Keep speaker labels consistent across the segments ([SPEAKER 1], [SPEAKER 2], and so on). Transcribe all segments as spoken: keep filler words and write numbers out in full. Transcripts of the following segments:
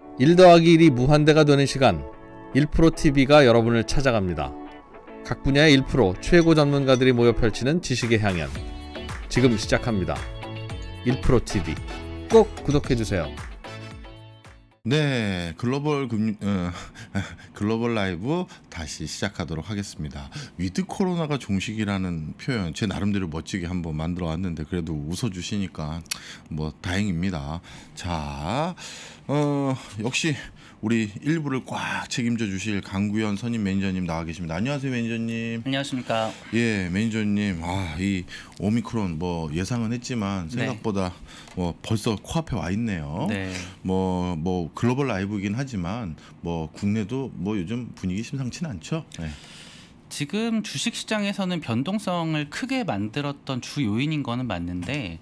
[SPEAKER 1] 일 더하기 일이 무한대가 되는 시간, 일 프로티비가 여러분을 찾아갑니다. 각 분야의 일 프로 최고 전문가들이 모여 펼치는 지식의 향연, 지금 시작합니다. 일 프로티비 꼭 구독해주세요.
[SPEAKER 2] 네, 글로벌 금 어, 글로벌 라이브 다시 시작하도록 하겠습니다. 위드 코로나가 종식이라는 표현 제 나름대로 멋지게 한번 만들어 왔는데 그래도 웃어 주시니까 뭐 다행입니다. 자, 어, 역시 우리 일부를 꽉 책임져 주실 강구현 선임 매니저님 나와 계십니다. 안녕하세요, 매니저님.
[SPEAKER 3] 안녕하십니까.
[SPEAKER 2] 예, 매니저님. 아, 이 오미크론 뭐 예상은 했지만 생각보다 네. 뭐 벌써 코앞에 와 있네요.
[SPEAKER 3] 네.
[SPEAKER 2] 뭐, 뭐 글로벌 라이브이긴 하지만 뭐 국내도 뭐 요즘 분위기 심상치는 않죠. 네.
[SPEAKER 3] 지금 주식시장에서는 변동성을 크게 만들었던 주 요인인 거는 맞는데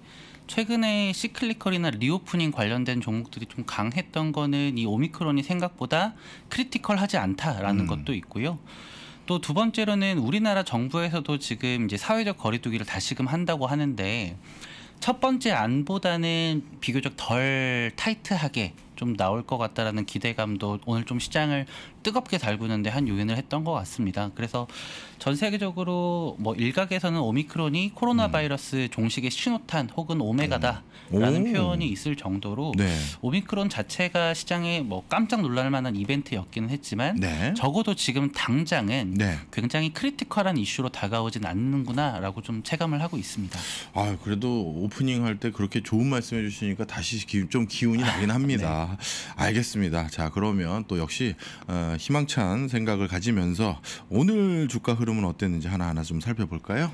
[SPEAKER 3] 최근에 시클리컬이나 리오프닝 관련된 종목들이 좀 강했던 거는 이 오미크론이 생각보다 크리티컬하지 않다라는 음. 것도 있고요. 또 두 번째로는 우리나라 정부에서도 지금 이제 사회적 거리두기를 다시금 한다고 하는데 첫 번째 안보다는 비교적 덜 타이트하게 좀 나올 것 같다라는 기대감도 오늘 좀 시장을 뜨겁게 달구는데 한 요인을 했던 것 같습니다. 그래서 전 세계적으로 뭐 일각에서는 오미크론이 코로나 바이러스 종식의 신호탄 혹은 오메가다라는 오. 표현이 있을 정도로 네. 오미크론 자체가 시장에 뭐 깜짝 놀랄 만한 이벤트였기는 했지만 네. 적어도 지금 당장은 네. 굉장히 크리티컬한 이슈로 다가오진 않는구나라고 좀 체감을 하고 있습니다.
[SPEAKER 2] 아, 그래도 오프닝 할 때 그렇게 좋은 말씀해 주시니까 다시 기, 좀 기운이 나긴 합니다. 네. 알겠습니다. 자, 그러면 또 역시 어, 희망찬 생각을 가지면서 오늘 주가 흐름은 어땠는지 하나하나 좀 살펴볼까요?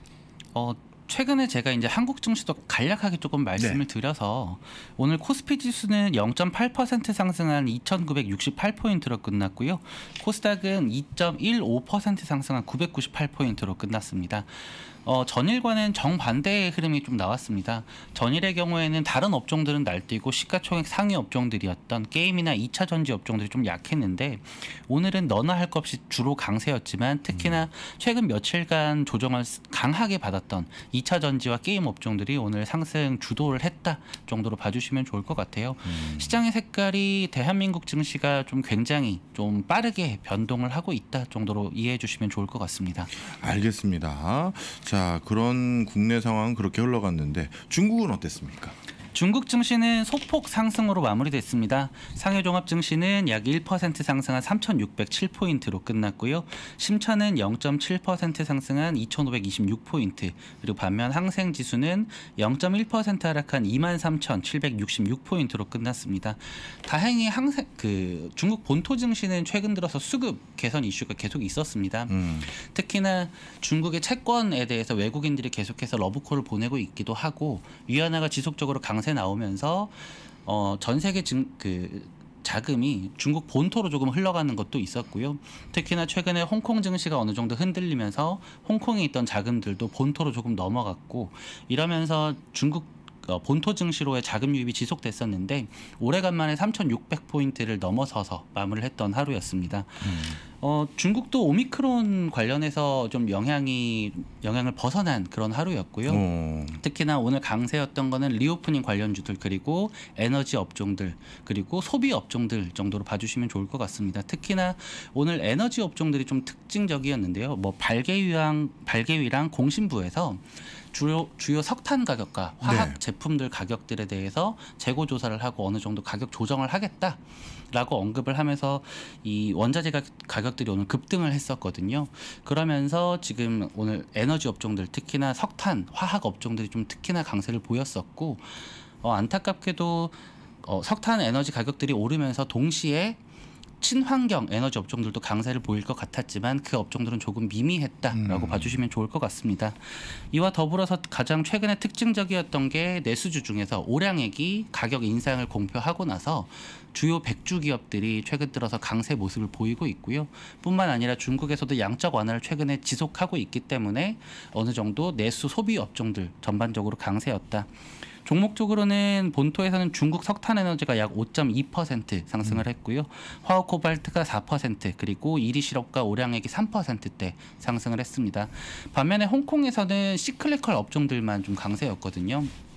[SPEAKER 3] 어, 최근에 제가 이제 한국 증시도 간략하게 조금 말씀을 네. 드려서 오늘 코스피 지수는 영 점 팔 퍼센트 상승한 이천구백육십팔 포인트로 끝났고요. 코스닥은 이 점 일오 퍼센트 상승한 구백구십팔 포인트로 끝났습니다. 어, 전일과는 정반대의 흐름이 좀 나왔습니다. 전일의 경우에는 다른 업종들은 날뛰고 시가총액 상위 업종들이었던 게임이나 이 차 전지 업종들이 좀 약했는데 오늘은 너나 할 것 없이 주로 강세였지만 특히나 최근 며칠간 조정을 강하게 받았던 이 차 전지와 게임 업종들이 오늘 상승 주도를 했다 정도로 봐주시면 좋을 것 같아요. 음. 시장의 색깔이 대한민국 증시가 좀 굉장히 좀 빠르게 변동을 하고 있다 정도로 이해해 주시면 좋을 것 같습니다.
[SPEAKER 2] 알겠습니다. 자, 자, 그런 국내 상황은 그렇게 흘러갔는데 중국은 어땠습니까?
[SPEAKER 3] 중국 증시는 소폭 상승으로 마무리됐습니다. 상해 종합 증시는 약 일 퍼센트 상승한 삼천육백칠 포인트로 끝났고요. 심천은 영 점 칠 퍼센트 상승한 이천오백이십육 포인트, 그리고 반면 항생 지수는 영 점 일 퍼센트 하락한 이만 삼천칠백육십육 포인트로 끝났습니다. 다행히 항생 그 중국 본토 증시는 최근 들어서 수급 개선 이슈가 계속 있었습니다. 음. 특히나 중국의 채권에 대해서 외국인들이 계속해서 러브콜을 보내고 있기도 하고 위안화가 지속적으로 강세 나오면서 어, 전 세계 증, 그 자금이 중국 본토로 조금 흘러가는 것도 있었고요. 특히나 최근에 홍콩 증시가 어느 정도 흔들리면서 홍콩에 있던 자금들도 본토로 조금 넘어갔고 이러면서 중국 본토 증시로의 자금 유입이 지속됐었는데 오래간만에 삼천육백 포인트를 넘어서서 마무리를 했던 하루였습니다. 음. 어, 중국도 오미크론 관련해서 좀 영향이 영향을 벗어난 그런 하루였고요. 오. 특히나 오늘 강세였던 거는 리오프닝 관련주들 그리고 에너지 업종들 그리고 소비 업종들 정도로 봐주시면 좋을 것 같습니다. 특히나 오늘 에너지 업종들이 좀 특징적이었는데요. 뭐 발개위랑 발개위랑 공신부에서 주요, 주요 석탄 가격과 화학 네. 제품들 가격들에 대해서 재고 조사를 하고 어느 정도 가격 조정을 하겠다라고 언급을 하면서 이 원자재 가격들이 오늘 급등을 했었거든요. 그러면서 지금 오늘 에너지 업종들 특히나 석탄, 화학 업종들이 좀 특히나 강세를 보였었고 어, 안타깝게도 어, 석탄 에너지 가격들이 오르면서 동시에 친환경 에너지 업종들도 강세를 보일 것 같았지만 그 업종들은 조금 미미했다라고 음. 봐주시면 좋을 것 같습니다. 이와 더불어서 가장 최근에 특징적이었던 게 내수주 중에서 오량액이 가격 인상을 공표하고 나서 주요 백주 기업들이 최근 들어서 강세 모습을 보이고 있고요. 뿐만 아니라 중국에서도 양적 완화를 최근에 지속하고 있기 때문에 어느 정도 내수 소비 업종들 전반적으로 강세였다. 종목적으로는 본토에서는 중국 석탄에너지가 약 오 점 이 퍼센트 상승을 했고요. 화학 코발트가 사 퍼센트 그리고 이리 실업과 오량액이 삼 퍼센트대 상승을 했습니다. 반면에 홍콩에서는 시클리컬 업종들만 좀 강세였거든요.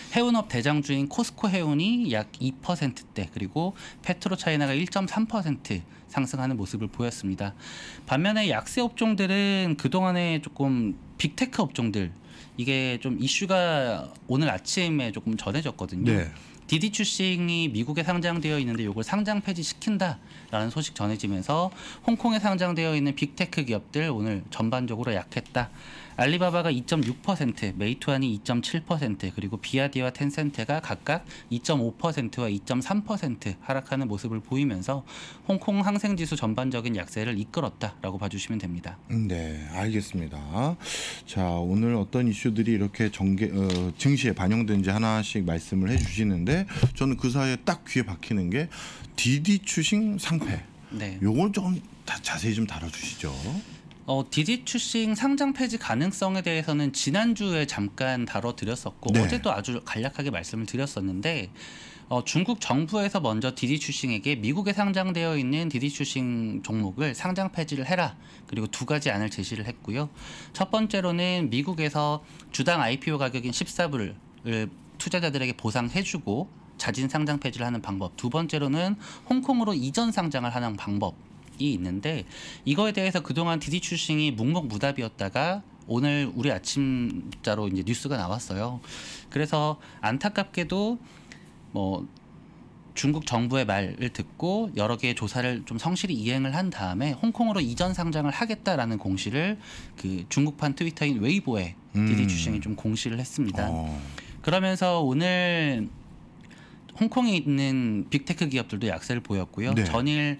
[SPEAKER 3] 해운업 대장주인 코스코 해운이 약 이 퍼센트대, 그리고 페트로차이나가 일 점 삼 퍼센트 상승하는 모습을 보였습니다. 반면에 약세 업종들은 그동안에 조금 빅테크 업종들, 이게 좀 이슈가 오늘 아침에 조금 전해졌거든요.
[SPEAKER 2] 네.
[SPEAKER 3] 디디추싱이 미국에 상장되어 있는데 이걸 상장 폐지시킨다라는 소식 전해지면서 홍콩에 상장되어 있는 빅테크 기업들 오늘 전반적으로 약했다. 알리바바가 이 점 육 퍼센트, 메이투안이 이 점 칠 퍼센트, 그리고 비아디와 텐센트가 각각 이 점 오 퍼센트와 이 점 삼 퍼센트 하락하는 모습을 보이면서 홍콩 항생지수 전반적인 약세를 이끌었다라고 봐주시면 됩니다.
[SPEAKER 2] 네, 알겠습니다. 자, 오늘 어떤 이슈들이 이렇게 정계, 어, 증시에 반영된지 하나씩 말씀을 해주시는데 저는 그 사이에 딱 귀에 박히는 게 디디추싱 상패.
[SPEAKER 3] 네.
[SPEAKER 2] 요건 좀 다, 자세히 좀 다뤄주시죠.
[SPEAKER 3] 어, 디디추싱 상장 폐지 가능성에 대해서는 지난주에 잠깐 다뤄드렸었고
[SPEAKER 2] 네.
[SPEAKER 3] 어제도 아주 간략하게 말씀을 드렸었는데 어, 중국 정부에서 먼저 디디추싱에게 미국에 상장되어 있는 디디추싱 종목을 상장 폐지를 해라, 그리고 두 가지 안을 제시를 했고요. 첫 번째로는 미국에서 주당 아이피오 가격인 십사 불을 투자자들에게 보상해주고 자진 상장 폐지를 하는 방법, 두 번째로는 홍콩으로 이전 상장을 하는 방법 이 있는데, 이거에 대해서 그동안 디디추싱이 묵묵무답이었다가 오늘 우리 아침자로 이제 뉴스가 나왔어요. 그래서 안타깝게도 뭐 중국 정부의 말을 듣고 여러 개의 조사를 좀 성실히 이행을 한 다음에 홍콩으로 이전 상장을 하겠다라는 공시를 그 중국판 트위터인 웨이보에
[SPEAKER 2] 음.
[SPEAKER 3] 디디추싱이 좀 공시를 했습니다.
[SPEAKER 2] 어.
[SPEAKER 3] 그러면서 오늘 홍콩에 있는 빅테크 기업들도 약세를 보였고요.
[SPEAKER 2] 네.
[SPEAKER 3] 전일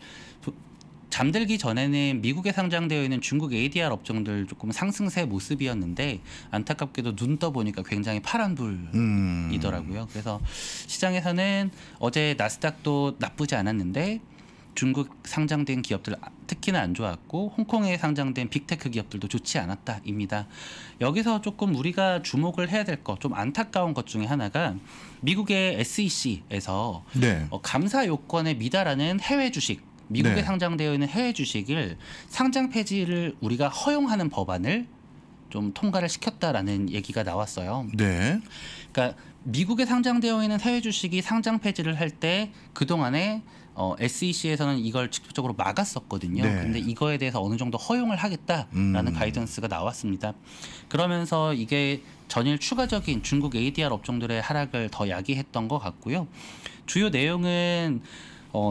[SPEAKER 3] 잠들기 전에는 미국에 상장되어 있는 중국 에이디알 업종들 조금 상승세 모습이었는데 안타깝게도 눈 떠보니까 굉장히 파란불이더라고요. 음. 그래서 시장에서는 어제 나스닥도 나쁘지 않았는데 중국 상장된 기업들 특히나 안 좋았고 홍콩에 상장된 빅테크 기업들도 좋지 않았다입니다. 여기서 조금 우리가 주목을 해야 될 것, 좀 안타까운 것 중에 하나가 미국의 에스이씨에서
[SPEAKER 2] 네.
[SPEAKER 3] 어, 감사 요건에 미달하는 해외 주식, 미국에
[SPEAKER 2] 네.
[SPEAKER 3] 상장되어 있는 해외 주식을 상장 폐지를 우리가 허용하는 법안을 좀 통과를 시켰다라는 얘기가 나왔어요.
[SPEAKER 2] 네.
[SPEAKER 3] 그러니까 미국에 상장되어 있는 해외 주식이 상장 폐지를 할 때 그동안에 어, 에스이씨에서는 이걸 직접적으로 막았었거든요.
[SPEAKER 2] 네.
[SPEAKER 3] 근데 이거에 대해서 어느 정도 허용을 하겠다라는
[SPEAKER 2] 음.
[SPEAKER 3] 가이던스가 나왔습니다. 그러면서 이게 전일 추가적인 중국 에이디알 업종들의 하락을 더 야기했던 것 같고요. 주요 내용은 어,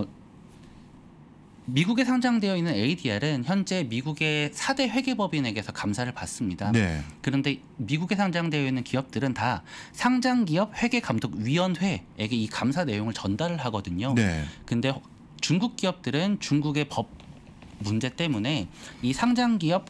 [SPEAKER 3] 미국에 상장되어 있는 에이디알은 현재 미국의 사 대 회계법인에게서 감사를 받습니다.
[SPEAKER 2] 네.
[SPEAKER 3] 그런데 미국에 상장되어 있는 기업들은 다 상장기업 회계감독위원회에게 이 감사 내용을 전달을 하거든요.
[SPEAKER 2] 네.
[SPEAKER 3] 근데 중국 기업들은 중국의 법 문제 때문에 이 상장기업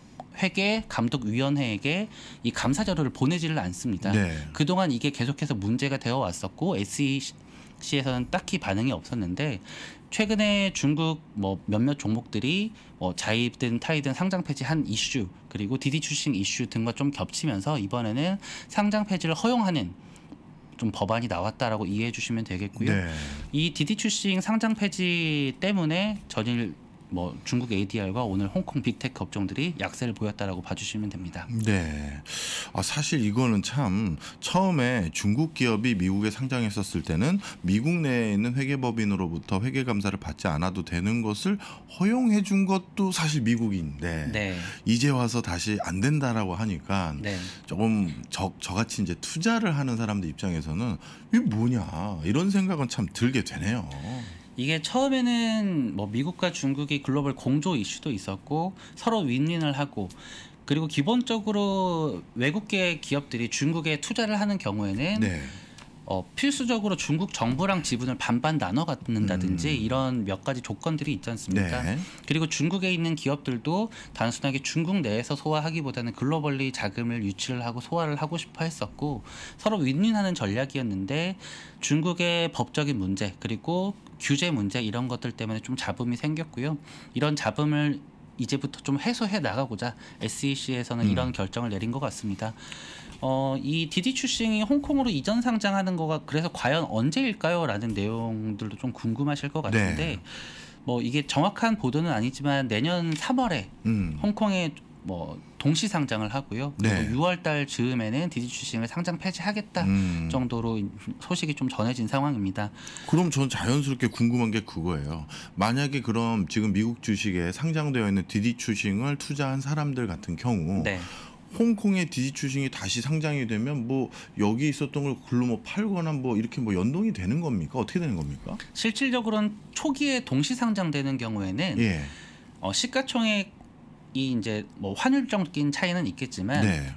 [SPEAKER 3] 회계감독위원회에게 이 감사 자료를 보내지를 않습니다.
[SPEAKER 2] 네.
[SPEAKER 3] 그동안 이게 계속해서 문제가 되어 왔었고 에스이씨에서는 딱히 반응이 없었는데 최근에 중국 뭐 몇몇 종목들이 뭐 자입든 타이든 상장 폐지한 이슈, 그리고 디디추싱 이슈 등과 좀 겹치면서 이번에는 상장 폐지를 허용하는 좀 법안이 나왔다라고 이해해 주시면 되겠고요.
[SPEAKER 2] 네.
[SPEAKER 3] 이 디디추싱 상장 폐지 때문에 전일 뭐 중국 에이디알과 오늘 홍콩 빅테크 업종들이 약세를 보였다라고 봐주시면 됩니다.
[SPEAKER 2] 네. 아, 사실 이거는 참 처음에 중국 기업이 미국에 상장했었을 때는 미국 내에 있는 회계법인으로부터 회계 감사를 받지 않아도 되는 것을 허용해 준 것도 사실 미국인데
[SPEAKER 3] 네.
[SPEAKER 2] 이제 와서 다시 안 된다라고 하니까
[SPEAKER 3] 네.
[SPEAKER 2] 조금 저, 저같이 이제 투자를 하는 사람들 입장에서는 이게 뭐냐 이런 생각은 참 들게 되네요.
[SPEAKER 3] 이게 처음에는 뭐 미국과 중국이 글로벌 공조 이슈도 있었고 서로 윈윈을 하고, 그리고 기본적으로 외국계 기업들이 중국에 투자를 하는 경우에는
[SPEAKER 2] 네.
[SPEAKER 3] 어, 필수적으로 중국 정부랑 지분을 반반 나눠 갖는다든지
[SPEAKER 2] 음.
[SPEAKER 3] 이런 몇 가지 조건들이 있지 않습니까?
[SPEAKER 2] 네.
[SPEAKER 3] 그리고 중국에 있는 기업들도 단순하게 중국 내에서 소화하기보다는 글로벌리 자금을 유치를 하고 소화를 하고 싶어 했었고 서로 윈윈하는 전략이었는데 중국의 법적인 문제 그리고 규제 문제 이런 것들 때문에 좀 잡음이 생겼고요. 이런 잡음을 이제부터 좀 해소해 나가고자 에스이씨에서는
[SPEAKER 2] 음.
[SPEAKER 3] 이런 결정을 내린 것 같습니다. 어, 이 디디추싱이 홍콩으로 이전 상장하는 거가 그래서 과연 언제일까요? 라는 내용들도 좀 궁금하실 것 같은데
[SPEAKER 2] 네.
[SPEAKER 3] 뭐 이게 정확한 보도는 아니지만 내년 삼월에
[SPEAKER 2] 음.
[SPEAKER 3] 홍콩에 뭐 동시 상장을 하고요.
[SPEAKER 2] 네.
[SPEAKER 3] 그리고 유월 달 즈음에는 디디 추싱을 상장 폐지하겠다
[SPEAKER 2] 음.
[SPEAKER 3] 정도로 소식이 좀 전해진 상황입니다.
[SPEAKER 2] 그럼 전 자연스럽게 궁금한 게 그거예요. 만약에 그럼 지금 미국 주식에 상장되어 있는 디디 추싱을 투자한 사람들 같은 경우
[SPEAKER 3] 네.
[SPEAKER 2] 홍콩의 디디 추싱이 다시 상장이 되면 뭐 여기 있었던 걸 글로 뭐 팔거나 뭐 이렇게 뭐 연동이 되는 겁니까? 어떻게 되는 겁니까?
[SPEAKER 3] 실질적으로는 초기에 동시 상장되는 경우에는
[SPEAKER 2] 예.
[SPEAKER 3] 어, 시가총액 이 이제 뭐 환율적인 차이는 있겠지만
[SPEAKER 2] 네.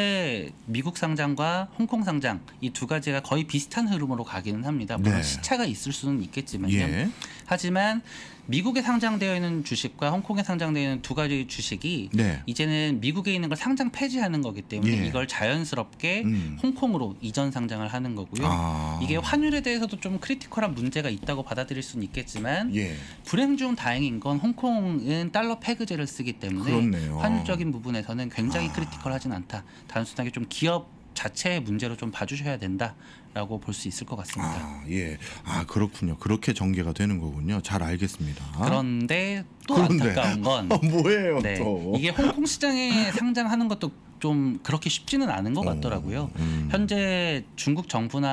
[SPEAKER 3] 현재 미국 상장과 홍콩 상장 이 두 가지가 거의 비슷한 흐름으로 가기는 합니다. 물론
[SPEAKER 2] 네.
[SPEAKER 3] 시차가 있을 수는 있겠지만요.
[SPEAKER 2] 예.
[SPEAKER 3] 하지만 미국에 상장되어 있는 주식과 홍콩에 상장되어 있는 두 가지 주식이
[SPEAKER 2] 네.
[SPEAKER 3] 이제는 미국에 있는 걸 상장 폐지하는 거기 때문에
[SPEAKER 2] 예.
[SPEAKER 3] 이걸 자연스럽게
[SPEAKER 2] 음.
[SPEAKER 3] 홍콩으로 이전 상장을 하는 거고요.
[SPEAKER 2] 아.
[SPEAKER 3] 이게 환율에 대해서도 좀 크리티컬한 문제가 있다고 받아들일 수는 있겠지만
[SPEAKER 2] 예.
[SPEAKER 3] 불행 중 다행인 건 홍콩은 달러 패그제를 쓰기 때문에
[SPEAKER 2] 그렇네요.
[SPEAKER 3] 환율적인 부분에서는 굉장히
[SPEAKER 2] 아.
[SPEAKER 3] 크리티컬하진 않다. 단순하게 좀 기업 자체의 문제로 좀 봐주셔야 된다라고 볼 수 있을 것 같습니다.
[SPEAKER 2] 아, 예. 아, 그렇군요. 그렇게 전개가 되는 거군요. 잘 알겠습니다.
[SPEAKER 3] 그런데 또
[SPEAKER 2] 그런데.
[SPEAKER 3] 안타까운 건
[SPEAKER 2] 어, 뭐예요,
[SPEAKER 3] 네,
[SPEAKER 2] 또?
[SPEAKER 3] 이게 홍콩 시장에 상장하는 것도 좀 그렇게 쉽지는 않은 것 같더라고요.
[SPEAKER 2] 음.
[SPEAKER 3] 현재 중국 정부나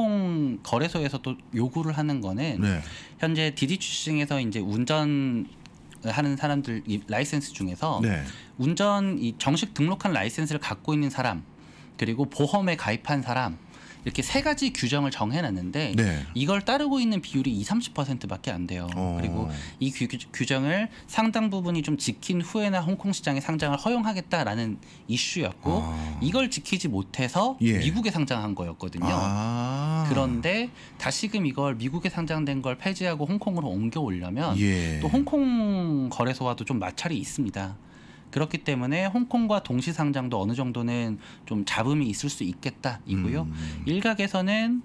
[SPEAKER 3] 홍콩 거래소에서도 요구를 하는 거는
[SPEAKER 2] 네.
[SPEAKER 3] 현재 디디 추싱에서 이제 운전 하는 사람들 이 라이센스 중에서
[SPEAKER 2] 네.
[SPEAKER 3] 운전 이 정식 등록한 라이센스를 갖고 있는 사람 그리고 보험에 가입한 사람 이렇게 세 가지 규정을 정해놨는데
[SPEAKER 2] 네.
[SPEAKER 3] 이걸 따르고 있는 비율이 이십, 삼십 퍼센트밖에 안 돼요.
[SPEAKER 2] 어.
[SPEAKER 3] 그리고 이 규, 규정을 상당 부분이 좀 지킨 후에나 홍콩 시장에 상장을 허용하겠다라는 이슈였고
[SPEAKER 2] 아.
[SPEAKER 3] 이걸 지키지 못해서
[SPEAKER 2] 예.
[SPEAKER 3] 미국에 상장한 거였거든요.
[SPEAKER 2] 아.
[SPEAKER 3] 그런데 다시금 이걸 미국에 상장된 걸 폐지하고 홍콩으로 옮겨 오려면
[SPEAKER 2] 예.
[SPEAKER 3] 또 홍콩 거래소와도 좀 마찰이 있습니다. 그렇기 때문에 홍콩과 동시 상장도 어느 정도는 좀 잡음이 있을 수 있겠다 이고요.
[SPEAKER 2] 음.
[SPEAKER 3] 일각에서는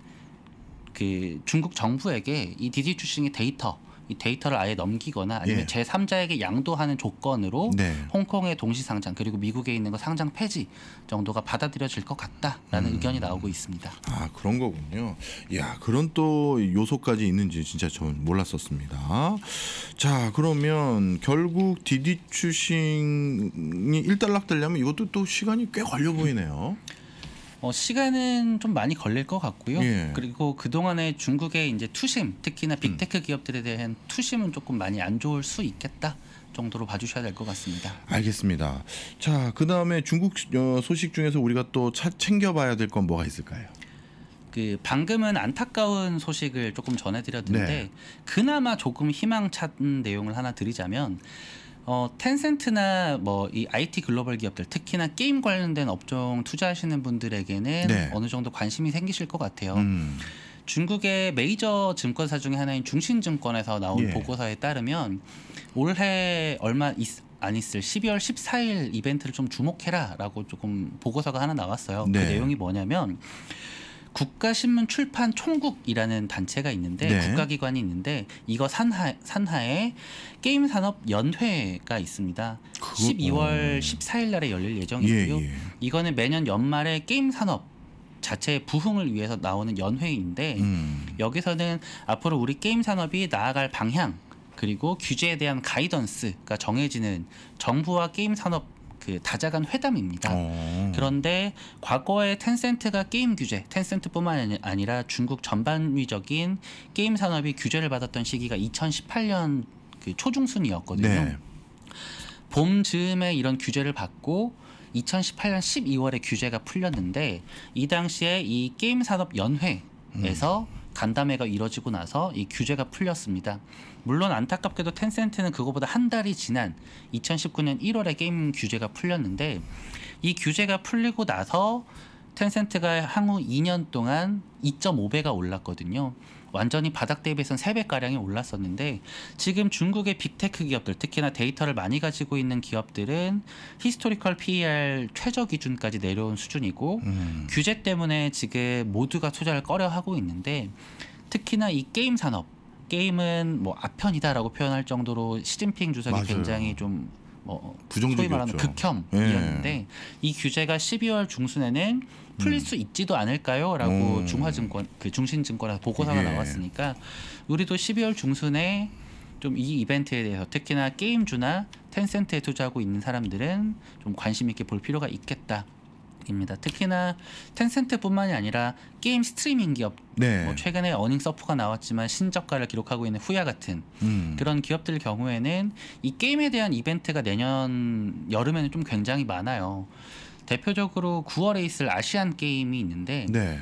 [SPEAKER 3] 그 중국 정부에게 이 디디 추싱의 데이터 이 데이터를 아예 넘기거나 아니면
[SPEAKER 2] 예.
[SPEAKER 3] 제삼자에게 양도하는 조건으로
[SPEAKER 2] 네.
[SPEAKER 3] 홍콩의 동시 상장 그리고 미국에 있는 거 상장 폐지 정도가 받아들여질 것 같다라는
[SPEAKER 2] 음.
[SPEAKER 3] 의견이 나오고 있습니다.
[SPEAKER 2] 아, 그런 거군요. 야, 그런 또 요소까지 있는지 진짜 전 몰랐었습니다. 자, 그러면 결국 디디 추싱이 일단락되려면 이것도 또 시간이 꽤 걸려 보이네요.
[SPEAKER 3] 어, 시간은 좀 많이 걸릴 것 같고요.
[SPEAKER 2] 예.
[SPEAKER 3] 그리고 그동안에 중국의 이제 투심, 특히나 빅테크
[SPEAKER 2] 음.
[SPEAKER 3] 기업들에 대한 투심은 조금 많이 안 좋을 수 있겠다 정도로 봐주셔야 될 것 같습니다.
[SPEAKER 2] 알겠습니다. 자, 그 다음에 중국 어, 소식 중에서 우리가 또 차, 챙겨봐야 될 건 뭐가 있을까요?
[SPEAKER 3] 그 방금은 안타까운 소식을 조금 전해드렸는데
[SPEAKER 2] 네.
[SPEAKER 3] 그나마 조금 희망찬 내용을 하나 드리자면 어, 텐센트나 뭐 이 아이티 글로벌 기업들 특히나 게임 관련된 업종 투자하시는 분들에게는
[SPEAKER 2] 네.
[SPEAKER 3] 어느 정도 관심이 생기실 것 같아요.
[SPEAKER 2] 음.
[SPEAKER 3] 중국의 메이저 증권사 중에 하나인 중신증권에서 나온
[SPEAKER 2] 예.
[SPEAKER 3] 보고서에 따르면 올해 얼마 있, 안 있을 십이월 십사일 이벤트를 좀 주목해라라고 조금 보고서가 하나 나왔어요.
[SPEAKER 2] 네.
[SPEAKER 3] 그 내용이 뭐냐면 국가신문 출판 총국이라는 단체가 있는데
[SPEAKER 2] 네.
[SPEAKER 3] 국가기관이 있는데 이거 산하, 산하에 게임산업연회가 있습니다.
[SPEAKER 2] 그거-
[SPEAKER 3] 십이월
[SPEAKER 2] 어.
[SPEAKER 3] 십사일 날에 열릴 예정이고요.
[SPEAKER 2] 예, 예.
[SPEAKER 3] 이거는 매년 연말에 게임산업 자체의 부흥을 위해서 나오는 연회인데
[SPEAKER 2] 음.
[SPEAKER 3] 여기서는 앞으로 우리 게임 산업이 나아갈 방향 그리고 규제에 대한 가이던스가 정해지는 정부와 게임 산업 그 다자간 회담입니다.
[SPEAKER 2] 어.
[SPEAKER 3] 그런데 과거에 텐센트가 게임 규제, 텐센트뿐만 아니- 아니라 중국 전반위적인 게임 산업이 규제를 받았던 시기가 이천십팔년 그 초중순이었거든요.
[SPEAKER 2] 네.
[SPEAKER 3] 봄 즈음에 이런 규제를 받고 이천십팔년 십이월에 규제가 풀렸는데 이 당시에 이 게임 산업 연회에서 간담회가 이뤄지고 나서 이 규제가 풀렸습니다. 물론 안타깝게도 텐센트는 그거보다 한 달이 지난 이천십구년 일월에 게임 규제가 풀렸는데 이 규제가 풀리고 나서 텐센트가 향후 이 년 동안 이 점 오 배가 올랐거든요. 완전히 바닥 대비해서는 세 배가량이 올랐었는데 지금 중국의 빅테크 기업들 특히나 데이터를 많이 가지고 있는 기업들은 히스토리컬 피이알 최저 기준까지 내려온 수준이고
[SPEAKER 2] 음.
[SPEAKER 3] 규제 때문에 지금 모두가 투자를 꺼려하고 있는데 특히나 이 게임 산업 게임은 뭐 아편이다라고 표현할 정도로 시진핑 주석이
[SPEAKER 2] 맞아요.
[SPEAKER 3] 굉장히 좀 뭐 소위
[SPEAKER 2] 부정적이었죠.
[SPEAKER 3] 말하는 극혐이었는데
[SPEAKER 2] 예.
[SPEAKER 3] 이 규제가 십이월 중순에는 풀릴 수 있지도 않을까요?라고
[SPEAKER 2] 음.
[SPEAKER 3] 중화증권 그 중신증권에서 보고서가
[SPEAKER 2] 예.
[SPEAKER 3] 나왔으니까 우리도 십이월 중순에 좀 이 이벤트에 대해서 특히나 게임주나 텐센트에 투자하고 있는 사람들은 좀 관심 있게 볼 필요가 있겠다. 입니다. 특히나 텐센트뿐만이 아니라 게임 스트리밍 기업,
[SPEAKER 2] 네.
[SPEAKER 3] 뭐 최근에 어닝 서프가 나왔지만 신저가를 기록하고 있는 후야 같은
[SPEAKER 2] 음.
[SPEAKER 3] 그런 기업들 경우에는 이 게임에 대한 이벤트가 내년 여름에는 좀 굉장히 많아요. 대표적으로 구월에 있을 아시안 게임이 있는데
[SPEAKER 2] 네.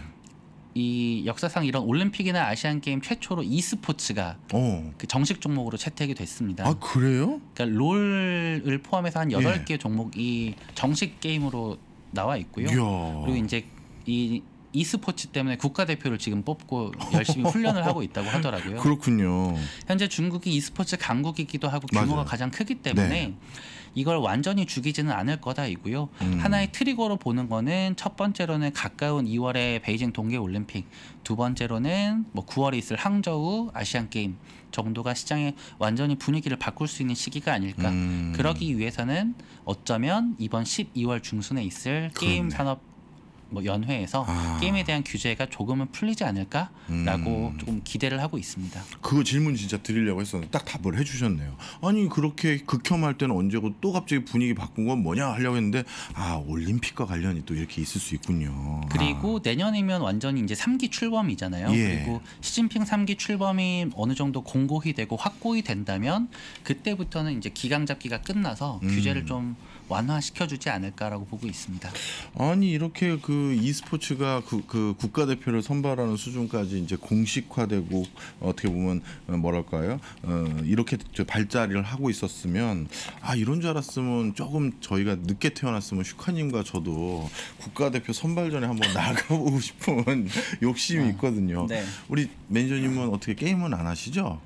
[SPEAKER 3] 이 역사상 이런 올림픽이나 아시안 게임 최초로 e스포츠가
[SPEAKER 2] 어.
[SPEAKER 3] 그 정식 종목으로 채택이 됐습니다.
[SPEAKER 2] 아 그래요?
[SPEAKER 3] 그러니까 롤을 포함해서 한 여덟 개
[SPEAKER 2] 예.
[SPEAKER 3] 종목이 정식 게임으로 나와 있고요.
[SPEAKER 2] 이야.
[SPEAKER 3] 그리고 이제 이 e스포츠 때문에 국가대표를 지금 뽑고 열심히 훈련을 하고 있다고 하더라고요.
[SPEAKER 2] 그렇군요.
[SPEAKER 3] 현재 중국이 e스포츠 강국이기도 하고 규모가
[SPEAKER 2] 맞아요.
[SPEAKER 3] 가장 크기 때문에
[SPEAKER 2] 네.
[SPEAKER 3] 이걸 완전히 죽이지는 않을 거다이고요.
[SPEAKER 2] 음.
[SPEAKER 3] 하나의 트리거로 보는 거는 첫 번째로는 가까운 이월에 베이징 동계올림픽, 두 번째로는 뭐 구월에 있을 항저우 아시안 게임 정도가 시장의 완전히 분위기를 바꿀 수 있는 시기가 아닐까.
[SPEAKER 2] 음.
[SPEAKER 3] 그러기 위해서는 어쩌면 이번 십이월 중순에 있을 게임
[SPEAKER 2] 그렇네.
[SPEAKER 3] 산업 뭐 연회에서
[SPEAKER 2] 아.
[SPEAKER 3] 게임에 대한 규제가 조금은 풀리지 않을까라고
[SPEAKER 2] 음.
[SPEAKER 3] 조금 기대를 하고 있습니다.
[SPEAKER 2] 그거 질문 진짜 드리려고 했었는데 딱 답을 해주셨네요. 아니 그렇게 극혐할 때는 언제고 또 갑자기 분위기 바꾼 건 뭐냐 하려고 했는데 아 올림픽과 관련이 또 이렇게 있을 수 있군요.
[SPEAKER 3] 그리고
[SPEAKER 2] 아.
[SPEAKER 3] 내년이면 완전히 이제 삼 기 출범이잖아요.
[SPEAKER 2] 예.
[SPEAKER 3] 그리고 시진핑 삼 기 출범이 어느 정도 공고히 되고 확고히 된다면 그때부터는 이제 기강 잡기가 끝나서
[SPEAKER 2] 음.
[SPEAKER 3] 규제를 좀 완화시켜주지 않을까라고 보고 있습니다.
[SPEAKER 2] 아니 이렇게 그 e스포츠가 그, 그 국가대표를 선발하는 수준까지 이제 공식화되고 어떻게 보면 어, 뭐랄까요 어, 이렇게 저 발자리를 하고 있었으면 아 이런 줄 알았으면 조금 저희가 늦게 태어났으면 슈카님과 저도 국가대표 선발전에 한번 나가보고 싶은 욕심이 있거든요.
[SPEAKER 3] 네.
[SPEAKER 2] 우리 매니저님은 어떻게 게임은 안 하시죠?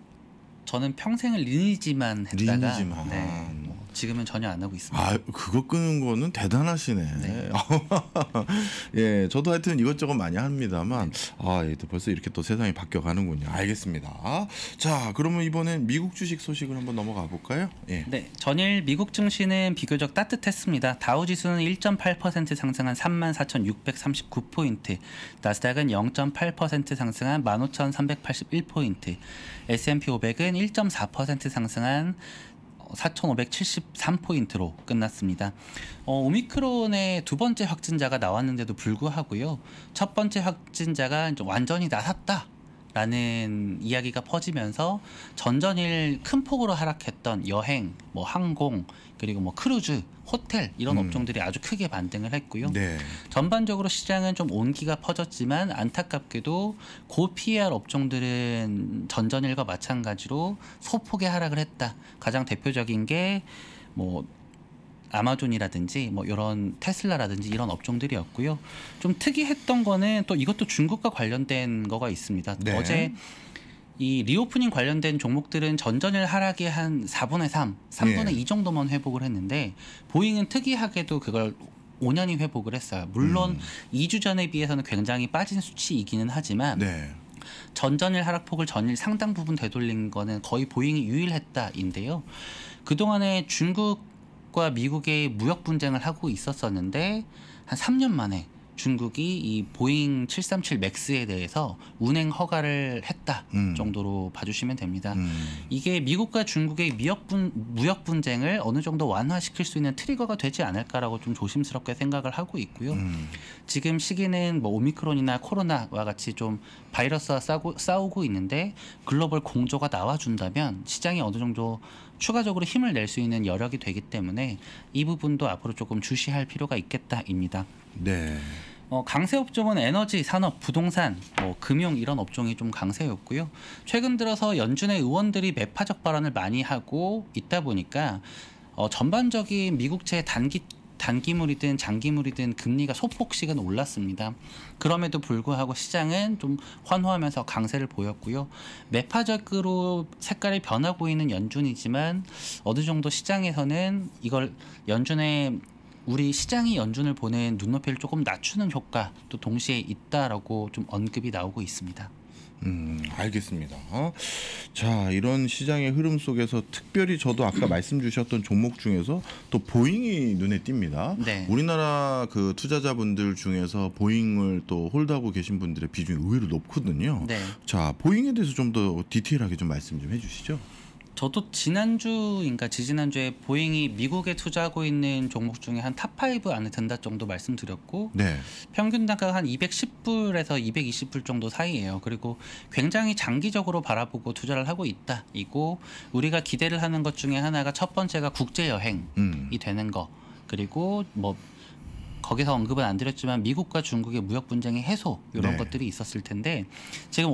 [SPEAKER 3] 저는 평생을 리니지만 했다가
[SPEAKER 2] 리니지만.
[SPEAKER 3] 네, 뭐 지금은 전혀 안 하고 있습니다.
[SPEAKER 2] 아, 그거 끄는 거는 대단하시네.
[SPEAKER 3] 네.
[SPEAKER 2] 예, 저도 하여튼 이것저것 많이 합니다만, 아, 예, 또 벌써 이렇게 또 세상이 바뀌어가는군요. 알겠습니다. 자, 그러면 이번엔 미국 주식 소식을 한번 넘어가 볼까요? 예.
[SPEAKER 3] 네, 전일 미국 증시는 비교적 따뜻했습니다. 다우 지수는 일 점 팔 퍼센트 상승한 삼만 사천육백삼십구 포인트, 나스닥은 영 점 팔 퍼센트 상승한 만 오천삼백팔십일 포인트, 에스 앤 피 오백은 일 점 사 퍼센트 상승한 사천오백칠십삼 포인트로 끝났습니다. 어, 오미크론의 두 번째 확진자가 나왔는데도 불구하고요. 첫 번째 확진자가 이제 완전히 나섰다. 라는 이야기가 퍼지면서 전전일 큰 폭으로 하락했던 여행, 뭐 항공, 그리고 뭐 크루즈, 호텔 이런
[SPEAKER 2] 음.
[SPEAKER 3] 업종들이 아주 크게 반등을 했고요.
[SPEAKER 2] 네.
[SPEAKER 3] 전반적으로 시장은 좀 온기가 퍼졌지만 안타깝게도 고피이알 업종들은 전전일과 마찬가지로 소폭의 하락을 했다. 가장 대표적인 게 뭐 아마존이라든지 뭐 이런 테슬라라든지 이런 업종들이었고요. 좀 특이했던 거는 또 이것도 중국과 관련된 거가 있습니다.
[SPEAKER 2] 네.
[SPEAKER 3] 어제 이 리오프닝 관련된 종목들은 전전일 하락의 한 사분의 삼, 삼분의
[SPEAKER 2] 예.
[SPEAKER 3] 이 정도만 회복을 했는데 보잉은 특이하게도 그걸 오 년이 회복을 했어요. 물론
[SPEAKER 2] 음.
[SPEAKER 3] 이 주 전에 비해서는 굉장히 빠진 수치이기는 하지만
[SPEAKER 2] 네.
[SPEAKER 3] 전전일 하락폭을 전일 상당 부분 되돌린 거는 거의 보잉이 유일했다인데요. 그동안에 중국과 미국의 무역 분쟁을 하고 있었었는데 한 삼 년 만에 중국이 이 보잉 칠삼칠 맥스에 대해서 운행 허가를 했다
[SPEAKER 2] 음.
[SPEAKER 3] 정도로 봐주시면 됩니다.
[SPEAKER 2] 음.
[SPEAKER 3] 이게 미국과 중국의 무역, 분, 무역 분쟁을 어느 정도 완화시킬 수 있는 트리거가 되지 않을까라고 좀 조심스럽게 생각을 하고 있고요.
[SPEAKER 2] 음.
[SPEAKER 3] 지금 시기는 뭐 오미크론이나 코로나와 같이 좀 바이러스와 싸고, 싸우고 있는데 글로벌 공조가 나와준다면 시장이 어느 정도 추가적으로 힘을 낼 수 있는 여력이 되기 때문에 이 부분도 앞으로 조금 주시할 필요가 있겠다입니다.
[SPEAKER 2] 네.
[SPEAKER 3] 어, 강세 업종은 에너지, 산업, 부동산, 뭐 금융 이런 업종이 좀 강세였고요. 최근 들어서 연준의 의원들이 매파적 발언을 많이 하고 있다 보니까 어, 전반적인 미국채 단기 단기물이든 장기물이든 금리가 소폭씩은 올랐습니다. 그럼에도 불구하고 시장은 좀 환호하면서 강세를 보였고요. 매파적으로 색깔이 변하고 있는 연준이지만 어느 정도 시장에서는 이걸 연준의 우리 시장이 연준을 보낸 눈높이를 조금 낮추는 효과도 동시에 있다라고 좀 언급이 나오고 있습니다.
[SPEAKER 2] 음, 알겠습니다. 어? 자, 이런 시장의 흐름 속에서 특별히 저도 아까 말씀 주셨던 종목 중에서 또 보잉이 눈에 띕니다.
[SPEAKER 3] 네.
[SPEAKER 2] 우리나라 그 투자자분들 중에서 보잉을 또 홀드하고 계신 분들의 비중이 의외로 높거든요.
[SPEAKER 3] 네.
[SPEAKER 2] 자, 보잉에 대해서 좀 더 디테일하게 좀 말씀 좀 해주시죠.
[SPEAKER 3] 저도 지난주인가 지지난주에 보잉이 미국에 투자하고 있는 종목 중에 한 탑 파이브 안에 든다 정도 말씀드렸고
[SPEAKER 2] 네.
[SPEAKER 3] 평균 단가가 한 이백십 불에서 이백이십 불 정도 사이예요. 그리고 굉장히 장기적으로 바라보고 투자를 하고 있다. 이고 우리가 기대를 하는 것 중에 하나가 첫 번째가 국제 여행이
[SPEAKER 2] 음.
[SPEAKER 3] 되는 거. 그리고 뭐 거기서 언급은 안 드렸지만 미국과 중국의 무역 분쟁의 해소 이런
[SPEAKER 2] 네.
[SPEAKER 3] 것들이 있었을 텐데 지금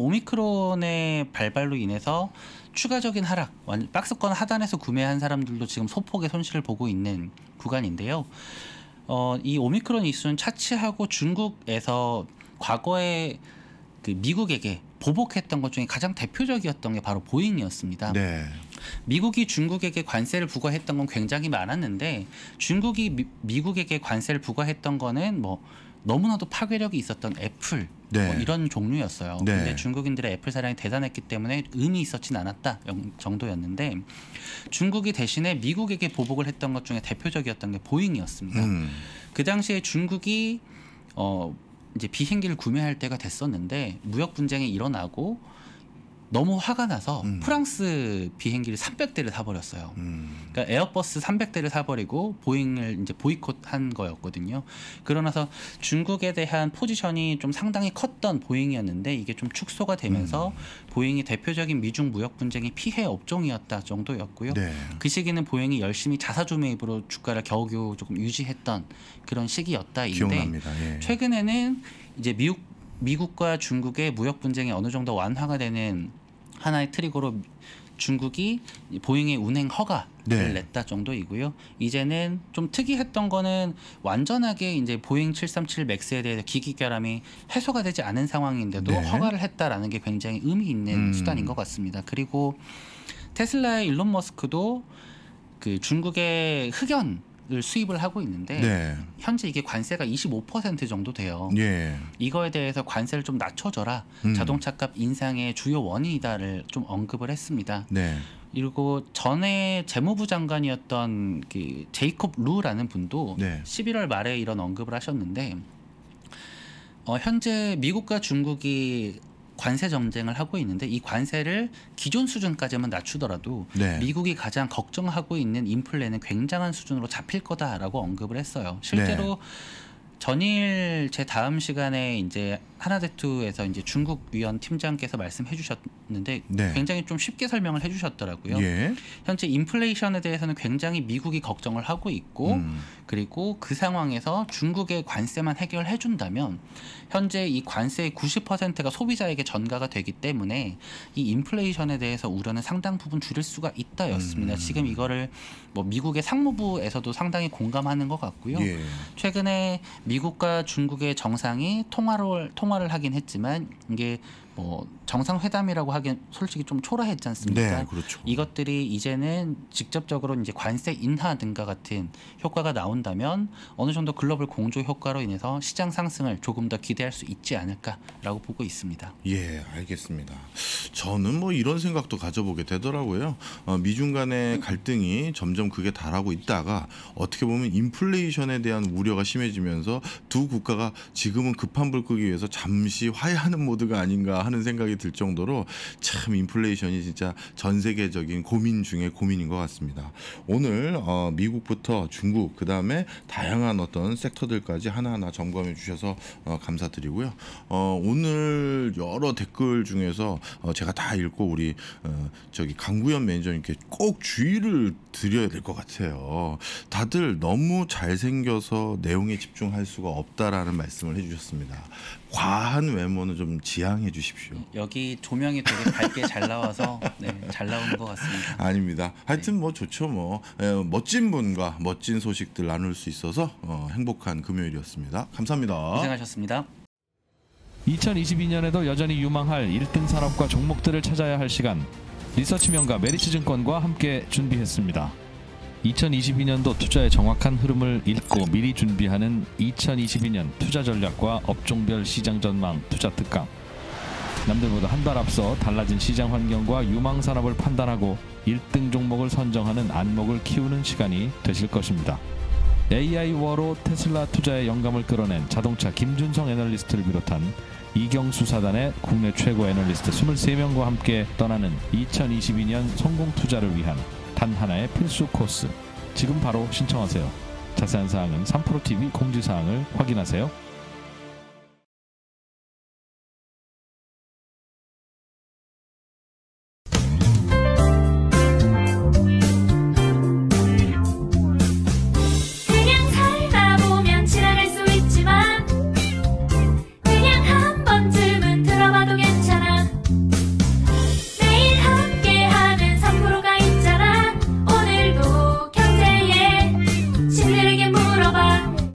[SPEAKER 3] 오미크론의 발발로 인해서 추가적인 하락, 박스권 하단에서 구매한 사람들도 지금 소폭의 손실을 보고 있는 구간인데요. 어, 이 오미크론 이슈는 차치하고 중국에서 과거에 그 미국에게 보복했던 것 중에 가장 대표적이었던 게 바로 보잉이었습니다.
[SPEAKER 2] 네.
[SPEAKER 3] 미국이 중국에게 관세를 부과했던 건 굉장히 많았는데 중국이 미, 미국에게 관세를 부과했던 거는 뭐 너무나도 파괴력이 있었던 애플
[SPEAKER 2] 네.
[SPEAKER 3] 뭐 이런 종류였어요.
[SPEAKER 2] 네.
[SPEAKER 3] 근데 중국인들의 애플 사랑이 대단했기 때문에 의미 있었진 않았다 정도였는데 중국이 대신에 미국에게 보복을 했던 것 중에 대표적이었던 게 보잉이었습니다.
[SPEAKER 2] 음.
[SPEAKER 3] 그 당시에 중국이 어 이제 비행기를 구매할 때가 됐었는데 무역 분쟁이 일어나고 너무 화가 나서
[SPEAKER 2] 음.
[SPEAKER 3] 프랑스 비행기를 삼백 대를 사버렸어요.
[SPEAKER 2] 음.
[SPEAKER 3] 그러니까 에어버스 삼백 대를 사버리고 보잉을 이제 보이콧한 거였거든요. 그러나서 중국에 대한 포지션이 좀 상당히 컸던 보잉이었는데 이게 좀 축소가 되면서 음. 보잉이 대표적인 미중 무역 분쟁의 피해 업종이었다 정도였고요.
[SPEAKER 2] 네.
[SPEAKER 3] 그 시기는 보잉이 열심히 자사주 매입으로 주가를 겨우겨우 조금 유지했던 그런 시기였다인데
[SPEAKER 2] 기억납니다. 예.
[SPEAKER 3] 최근에는 이제 미국 미국과 중국의 무역 분쟁이 어느 정도 완화가 되는 하나의 트리거로 중국이 보잉의 운행 허가를
[SPEAKER 2] 네.
[SPEAKER 3] 냈다 정도이고요. 이제는 좀 특이했던 거는 완전하게 이제 보잉 칠삼칠 맥스에 대해서 기기 결함이 해소가 되지 않은 상황인데도
[SPEAKER 2] 네.
[SPEAKER 3] 허가를 했다라는 게 굉장히 의미 있는
[SPEAKER 2] 음.
[SPEAKER 3] 수단인 것 같습니다. 그리고 테슬라의 일론 머스크도 그 중국의 흑연 을 수입을 하고 있는데
[SPEAKER 2] 네.
[SPEAKER 3] 현재 이게 관세가 이십오 퍼센트 정도 돼요.
[SPEAKER 2] 예.
[SPEAKER 3] 이거에 대해서 관세를 좀 낮춰줘라.
[SPEAKER 2] 음.
[SPEAKER 3] 자동차값 인상의 주요 원인이다를 좀 언급을 했습니다.
[SPEAKER 2] 네.
[SPEAKER 3] 그리고 전에 재무부 장관이었던 그 제이콥 루라는 분도
[SPEAKER 2] 네.
[SPEAKER 3] 십일월 말에 이런 언급을 하셨는데 어, 현재 미국과 중국이 관세 정쟁을 하고 있는데 이 관세를 기존 수준까지만 낮추더라도
[SPEAKER 2] 네.
[SPEAKER 3] 미국이 가장 걱정하고 있는 인플레는 굉장한 수준으로 잡힐 거다라고 언급을 했어요. 실제로
[SPEAKER 2] 네.
[SPEAKER 3] 전일 제 다음 시간에 이제 하나대투에서 이제 중국 위원 팀장께서 말씀해 주셨는데
[SPEAKER 2] 네.
[SPEAKER 3] 굉장히 좀 쉽게 설명을 해 주셨더라고요.
[SPEAKER 2] 예.
[SPEAKER 3] 현재 인플레이션에 대해서는 굉장히 미국이 걱정을 하고 있고
[SPEAKER 2] 음.
[SPEAKER 3] 그리고 그 상황에서 중국의 관세만 해결해 준다면 현재 이 관세의 구십 퍼센트가 소비자에게 전가가 되기 때문에 이 인플레이션에 대해서 우려는 상당 부분 줄일 수가 있다였습니다.
[SPEAKER 2] 음.
[SPEAKER 3] 지금 이거를 뭐 미국의 상무부에서도 상당히 공감하는 것 같고요.
[SPEAKER 2] 예.
[SPEAKER 3] 최근에 미국과 중국의 정상이 통화를 통화를 하긴 했지만 이게 뭐 정상회담이라고 하기엔 솔직히 좀 초라했지 않습니까?
[SPEAKER 2] 네, 그렇죠.
[SPEAKER 3] 이것들이 이제는 직접적으로 이제 관세 인하 등과 같은 효과가 나온다면 어느 정도 글로벌 공조 효과로 인해서 시장 상승을 조금 더 기대할 수 있지 않을까라고 보고 있습니다.
[SPEAKER 2] 예, 알겠습니다. 저는 뭐 이런 생각도 가져보게 되더라고요. 어, 미중 간의 갈등이 점점 극에 달하고 있다가 어떻게 보면 인플레이션에 대한 우려가 심해지면서 두 국가가 지금은 급한 불 끄기 위해서 잠시 화해하는 모드가 아닌가 하는 생각이 들 정도로 참 인플레이션이 진짜 전 세계적인 고민 중에 고민인 것 같습니다. 오늘 어, 미국부터 중국 그 다음에 다양한 어떤 섹터들까지 하나하나 점검해 주셔서 어, 감사드리고요. 어, 오늘 여러 댓글 중에서 어, 제가 다 읽고 우리 어, 저기 강구현 매니저님께 꼭 주의를 드려야 될 것 같아요. 다들 너무 잘생겨서 내용에 집중할 수가 없다라는 말씀을 해주셨습니다. 과한 외모는 좀 지양해 주십시오.
[SPEAKER 3] 여기 조명이 되게 밝게 잘 나와서 네, 잘 나오는 것 같습니다.
[SPEAKER 2] 아닙니다. 하여튼 뭐 좋죠. 뭐 에, 멋진 분과 멋진 소식들 나눌 수 있어서 어, 행복한 금요일이었습니다. 감사합니다.
[SPEAKER 3] 고생하셨습니다.
[SPEAKER 1] 이천이십이 년에도 여전히 유망할 일 등 산업과 종목들을 찾아야 할 시간, 리서치 명가 메리츠증권과 함께 준비했습니다. 이천이십이 년도 투자의 정확한 흐름을 읽고 미리 준비하는 이천이십이 년 투자 전략과 업종별 시장 전망 투자 특강. 남들보다 한 발 앞서 달라진 시장 환경과 유망 산업을 판단하고 일 등 종목을 선정하는 안목을 키우는 시간이 되실 것입니다. 에이아이 워로 테슬라 투자의 영감을 끌어낸 자동차 김준성 애널리스트를 비롯한
[SPEAKER 4] 이경수 사단의 국내 최고 애널리스트 이십삼 명과 함께 떠나는 이천이십이 년 성공 투자를 위한 단 하나의 필수 코스. 지금 바로 신청하세요. 자세한 사항은 삼프로티비 공지사항을 확인하세요.